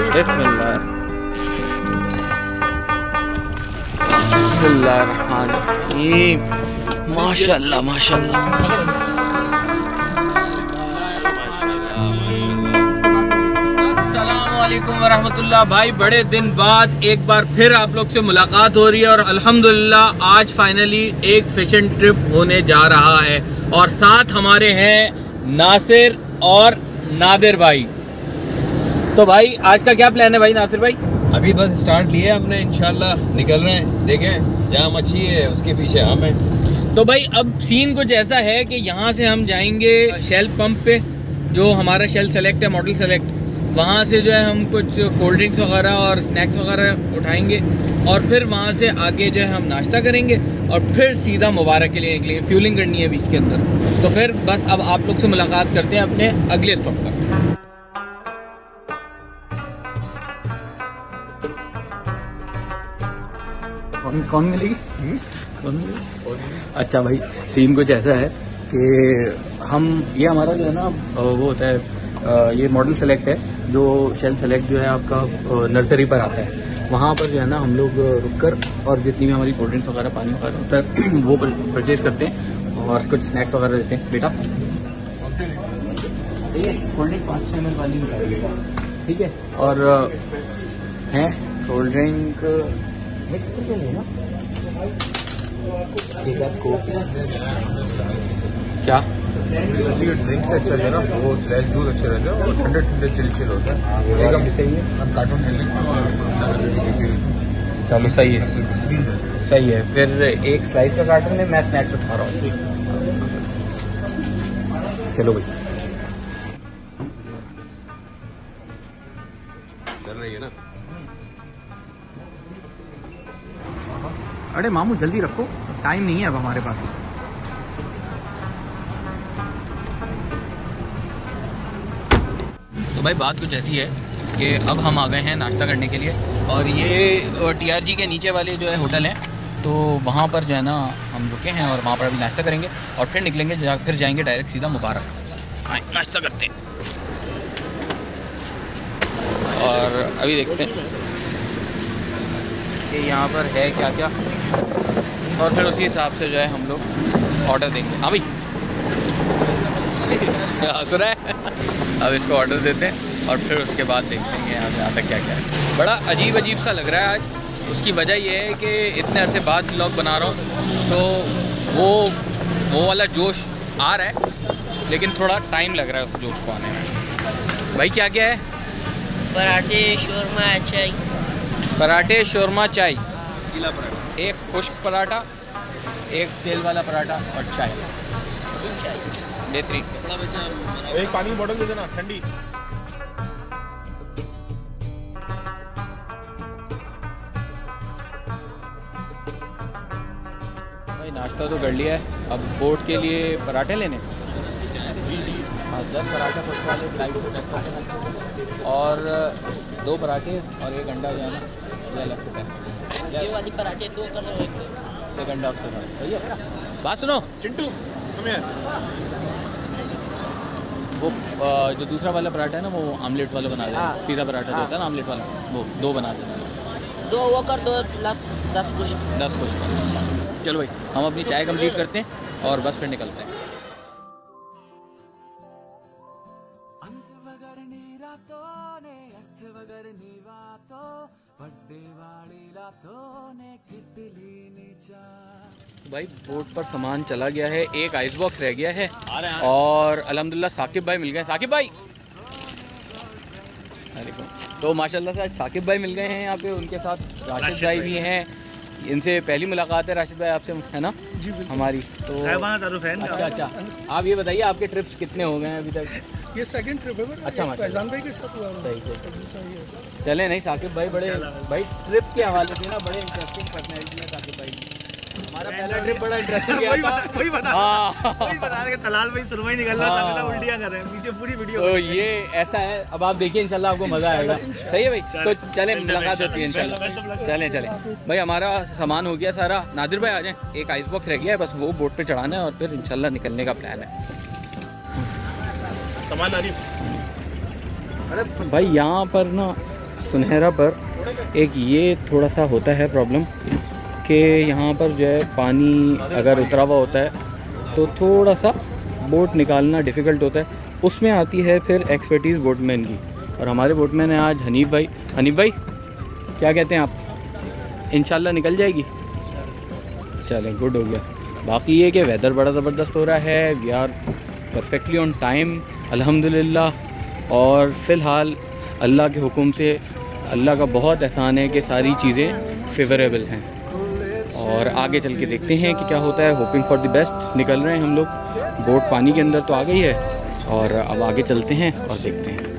बिस्मिल्लाहिर्रहमानिर्रहीम। माशाल्लाह माशाल्लाह। अस्सलामुअलैकुम वरहमतुल्लाह। भाई बड़े दिन बाद एक बार फिर आप लोग से मुलाकात हो रही है और अल्हम्दुलिल्लाह आज फाइनली एक फिशिंग ट्रिप होने जा रहा है और साथ हमारे हैं नासिर और नादिर भाई। तो भाई आज का क्या प्लान है भाई नासिर भाई? अभी बस स्टार्ट लिया हमने, इंशाल्लाह निकल रहे हैं। देखें जहाँ मछली है उसके पीछे हम हैं। तो भाई अब सीन कुछ ऐसा है कि यहाँ से हम जाएंगे शेल पंप पे, जो हमारा शेल सेलेक्ट है, मॉडल सेलेक्ट। वहाँ से जो है हम कुछ कोल्ड ड्रिंक्स वगैरह और स्नैक्स वगैरह उठाएंगे और फिर वहाँ से आगे जो है हम नाश्ता करेंगे और फिर सीधा मुबारक के लिए निकलेंगे। फ्यूलिंग करनी है बीच के अंदर। तो फिर बस अब आप लोग से मुलाकात करते हैं अपने अगले स्टॉप पर। कौन मिलेगी? अच्छा भाई सीन कुछ ऐसा है कि हम ये हमारा जो है ना वो होता है, ये मॉडल सेलेक्ट है जो शेल सेलेक्ट जो है आपका नर्सरी पर आता है। वहाँ पर जो है ना हम लोग रुककर और जितनी भी हमारी कोल्ड ड्रिंक्स वगैरह पानी वगैरह होता है वो परचेज करते हैं और कुछ स्नैक्स वगैरह देते हैं। बेटा ठीक है, कोल्ड ड्रिंक 5-6 ml वाली बेटा, ठीक है। और है कोल्ड ड्रिंक मिक्स करके लेना, एक आध कोक क्या ड्रिंक्स अच्छे रहते हैं ना, वो जूस अच्छे रहते हैं और ठंडे ठंडे चिल होता है। सही है, हम कार्टून चलो सही है सही है। फिर एक स्लाइस का कार्टून है, मैं स्नैक्स उठा रहा हूँ। चलो भाई चल रही है ना। अरे मामू जल्दी रखो, टाइम नहीं है अब हमारे पास। तो भाई बात कुछ ऐसी है कि अब हम आ गए हैं नाश्ता करने के लिए और ये TRG के नीचे वाले जो है होटल है, तो वहाँ पर जो है ना हम रुके हैं और वहाँ पर अभी नाश्ता करेंगे और फिर निकलेंगे, फिर जाएंगे डायरेक्ट सीधा मुबारक। हाँ नाश्ता करते हैं और अभी देखते हैं कि यहाँ पर है क्या क्या और फिर उसी हिसाब से जो है हम लोग ऑर्डर देंगे। हाँ भाई हंस रहा है। अब इसको ऑर्डर देते हैं और फिर उसके बाद देखते हैं यहाँ से आता क्या क्या है। बड़ा अजीब अजीब सा लग रहा है आज। उसकी वजह ये है कि इतने अरसे बाद व्लॉग बना रहा हूँ तो वो वाला जोश आ रहा है, लेकिन थोड़ा टाइम लग रहा है उस जोश को आने में। भाई क्या क्या है? पराठे शोरमा चाय। पराठे शोरमा चाय, एक खुश्क पराठा, एक तेल वाला पराठा और चाय। बेहतरीन। एक पानी की बोतल दे देना ठंडी। भाई नाश्ता तो कर लिया है, अब बोट के लिए पराठे लेने। हाँ 10 पराठे खुश्क वाले और 2 पराठे और 1 अंडा जो है ना ये अलग से है। ये वाली पराठे 2 कर दो, एक अंडा उसके साथ। सही है। बात सुनो चिंटू वो जो दूसरा वाला पराठा है ना वो आमलेट वाला बना देना। पिज़्ज़ा पराठा जो होता है ना आमलेट वाला, वो 2 बना देना। 2 वो कर दो, 10 कुछ। 10 कुछ। चलो भाई हम अपनी चाय कंप्लीट करते हैं और बस फिर निकलते हैं। भाई बोट पर सामान चला गया है, एक आइस बॉक्स रह गया है और अल्हम्दुलिल्लाह साकिब भाई मिल गए। साकिब भाई तो माशाल्लाह से आज साकिब भाई मिल गए हैं यहाँ पे, उनके साथ राशिद भाई भी हैं। इनसे पहली मुलाकात है राशिद भाई आपसे, है ना? जी हमारी तो अच्छा आप ये बताइए आपके ट्रिप्स कितने हो गए हैं अभी तक? ये सेकंड ट्रिप है। अच्छा फैजान भाई के साथ हुआ है। चले नहीं साकिब भाई बड़े भाई ट्रिप के हवाले से ना बड़े इंटरेस्टिंग पर्सनैलिटी है साकिब भाई। हमारा पहला ट्रिप बड़ा इंटरेस्टिंग गया था। वही बता रहे तलाल भाई सुरमई निकल रहा था, उल्टियां कर रहे हैं पीछे पूरी वीडियो। तो ये ऐसा है, अब आप देखिए इंशाल्लाह आपको मजा आएगा। सही है भाई, तो चले मुलाकात होती है इंशाल्लाह। चलें भाई हमारा सामान हो गया सारा। नादिर भाई आ जाएं, एक आइस बॉक्स रह गया है बस, वो बोट पे चढ़ाना है और फिर इंशाल्लाह निकलने का प्लान है। सामान भाई यहाँ पर ना सुनहरा पर एक ये थोड़ा सा होता है प्रॉब्लम कि यहाँ पर जो है पानी अगर उतरा हुआ होता है तो थोड़ा सा बोट निकालना डिफ़िकल्ट होता है। उसमें आती है फिर एक्सपर्टीज़ बोटमैन की, और हमारे बोटमैन हैं आज हनीफ भाई। हनीफ भाई क्या कहते हैं आप? इंशाल्लाह निकल जाएगी। चलें, गुड हो गया। बाकी ये कि वेदर बड़ा ज़बरदस्त हो रहा है, we are perfectly on time अल्हम्दुलिल्लाह। और फ़िलहाल अल्लाह के हुक्म से, अल्लाह का बहुत एहसान है कि सारी चीज़ें फेवरेबल हैं, और आगे चल के देखते हैं कि क्या होता है। Hoping for the best. निकल रहे हैं हम लोग, बोट पानी के अंदर तो आ गई है, और अब आगे चलते हैं और देखते हैं।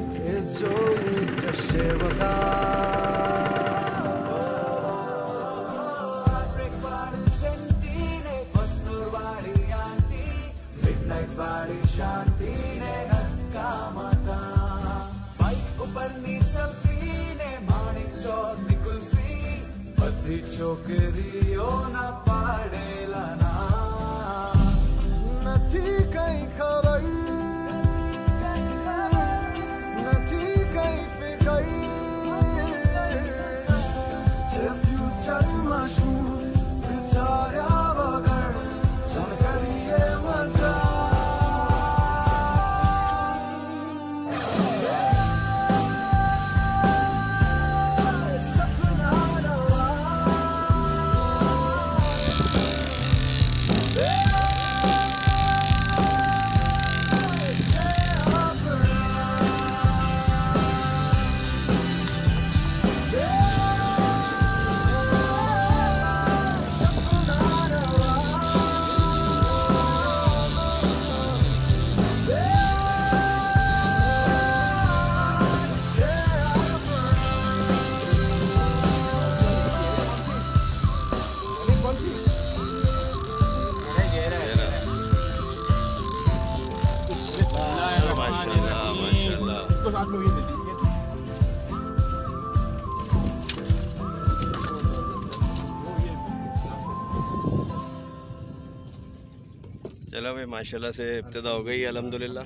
चलो भाई, माशाल्लाह से इब्तिदा हो गई अल्हम्दुलिल्लाह।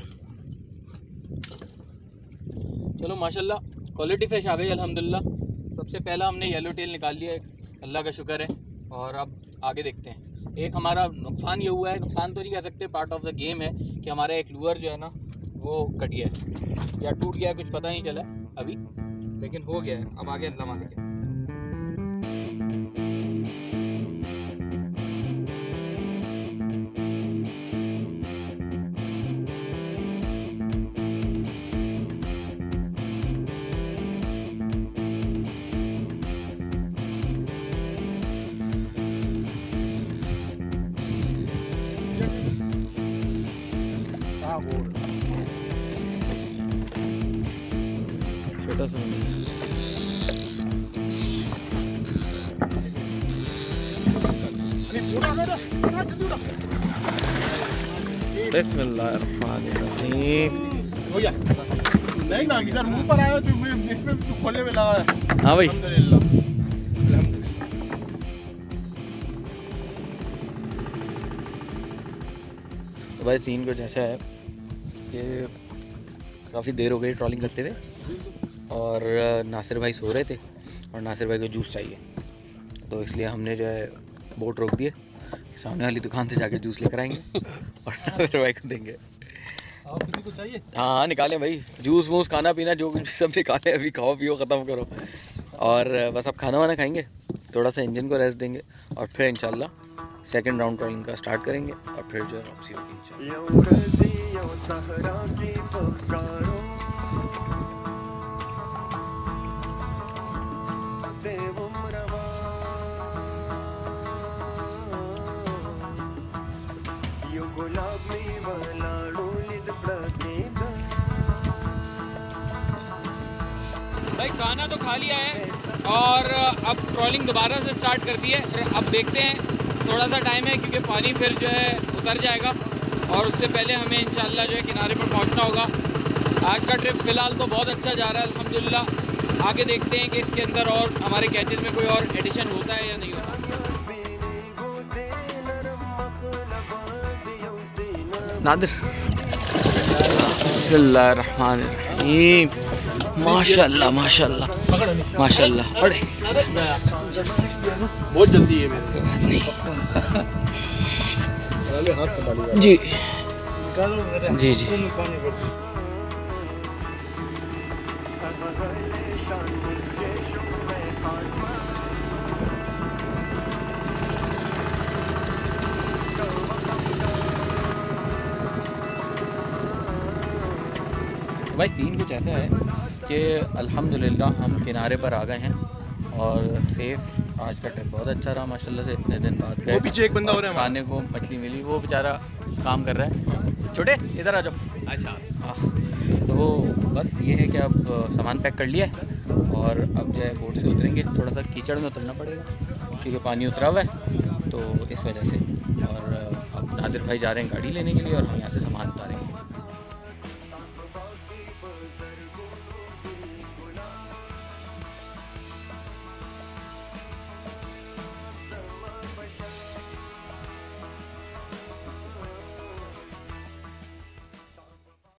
चलो माशाल्लाह क्वालिटी फ़िश आ गई अल्हम्दुलिल्लाह। सबसे पहला हमने येलो टेल निकाल लिया, अल्लाह का शुक्र है। और अब आगे देखते हैं। एक हमारा नुकसान ये हुआ है, नुकसान तो नहीं कह सकते, पार्ट ऑफ द गेम है, कि हमारा एक लूअर जो है ना वो कट गया है या टूट गया है, कुछ पता नहीं चला अभी, लेकिन हो गया है। अब आगे अल्लाह मालिक है। छोटा सा बिस्मिल्लाहिर्रहमानिर्रहीम। नहीं ना, इधर मुंह पर आया तो इसमें तो खोलने में लगा है। हाँ भाई, अल्हम्दुलिल्लाह। तो भाई सीन कुछ ऐसा है कि काफ़ी देर हो गई ट्रॉलिंग करते हुए, और नासिर भाई सो रहे थे, और नासिर भाई को जूस चाहिए, तो इसलिए हमने जो है बोट रोक दिए, सामने वाली दुकान से जाके जूस लेकर आएंगे और नासिर भाई को देंगे। आप किसी को चाहिए? हाँ निकालें भाई, जूस वूस खाना पीना जो कुछ भी सब निकालें, अभी खाओ पियो ख़त्म करो, और बस अब खाना वाना खाएंगे, थोड़ा सा इंजन को रेस्ट देंगे, और फिर इंशाल्लाह सेकंड राउंड ट्रॉलिंग का स्टार्ट करेंगे, और फिर जो है वापसी होगी। भाई खाना तो खा लिया है, और अब ट्रॉलिंग दोबारा से स्टार्ट कर दी है। अब देखते हैं, थोड़ा सा टाइम है क्योंकि पानी फिर जो है उतर जाएगा, और उससे पहले हमें इंशाल्लाह जो है किनारे पर पहुंचना होगा। आज का ट्रिप फ़िलहाल तो बहुत अच्छा जा रहा है अल्हम्दुलिल्लाह। आगे देखते हैं कि इसके अंदर और हमारे कैचेज़ में कोई और एडिशन होता है या नहीं होता। नादिर बिस्मिल्लाहिर्रहमानिर्रहीम। माशाल्लाह माशाल्लाह माशाल्लाह। अरे बहुत जल्दी है मेरे जी जी जी। भाई सीन कुछ ऐसा है कि अल्हम्दुलिल्लाह हम किनारे पर आ गए हैं और सेफ आज का ट्रिप बहुत अच्छा रहा माशाल्लाह से। इतने दिन बाद गए, पीछे एक बंदा हो रहा है, खाने को मछली मिली, वो बेचारा काम कर रहा है। छोटे इधर आ जाओ। अच्छा हाँ, तो बस ये है कि अब सामान पैक कर लिया है और अब जो है बोट से उतरेंगे। थोड़ा सा कीचड़ में उतरना पड़ेगा क्योंकि पानी उतरा हुआ है, तो इस वजह से। और अब नादिर भाई जा रहे हैं गाड़ी लेने के लिए और हम यहाँ से सामान उतारेंगे।